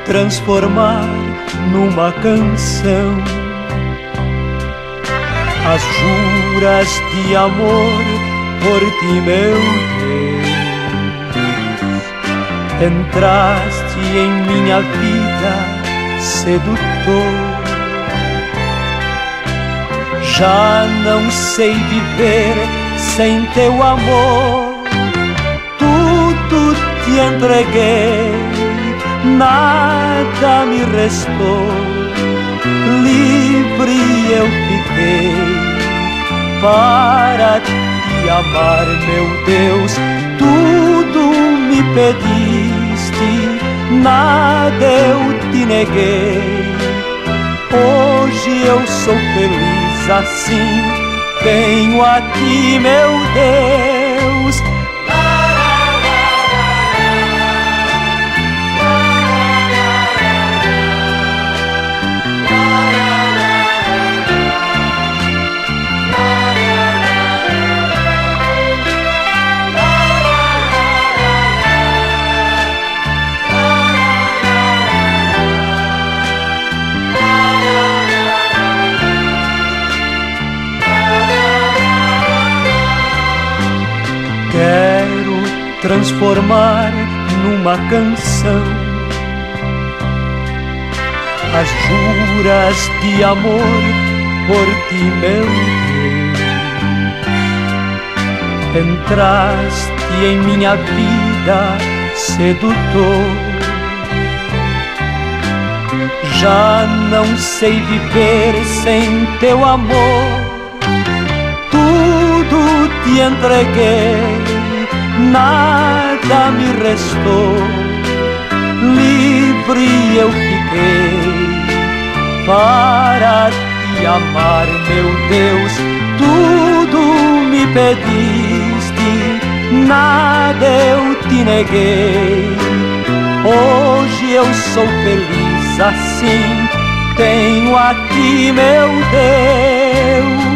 transformar numa canção as juras de amor por ti, meu Deus. Entraste em minha vida, sedutor. Já não sei viver sem teu amor. Tudo te entreguei, nada me restou. Livre eu fiquei para te amar, meu Deus. Tudo me pediste, nada eu te neguei. Hoje eu sou feliz assim, tenho a ti, meu Deus. Quero transformar numa canção as juras de amor por ti, meu Deus. Entraste em minha vida, sedutor. Já não sei viver sem teu amor. Tudo te entreguei, nada me restou. Livre eu fiquei para te amar, meu Deus. Tudo me pediste, nada eu te neguei. Hoje eu sou feliz assim, tenho a ti, meu Deus.